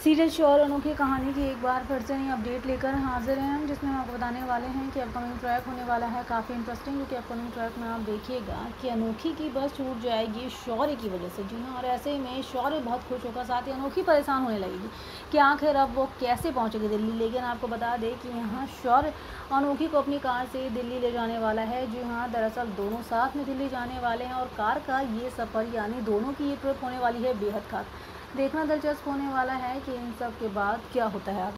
Serial शौर्य अनोखी कहानी की एक बार फिर से नई अपडेट लेकर हाजिर हैं हम, जिसमें हम आपको बताने वाले हैं कि अपकमिंग ट्रैक होने वाला है काफ़ी इंटरेस्टिंग। क्योंकि अपकमिंग ट्रैक में आप देखिएगा कि अनोखी की बस छूट जाएगी शौर्य की वजह से। जी हाँ, और ऐसे में शौर्य बहुत खुश होगा, साथ ही अनोखी परेशान होने लगेगी कि आखिर अब वो कैसे पहुँचेगी दिल्ली। लेकिन आपको बता दें कि यहाँ शौर्य अनोखी को अपनी कार से दिल्ली ले जाने वाला है। जी हाँ, दरअसल दोनों साथ में दिल्ली जाने वाले हैं और कार का ये सफ़र यानी दोनों की ये ट्रिप होने वाली है बेहद खास। देखना दिलचस्प होने वाला है कि इन सब के बाद क्या होता है।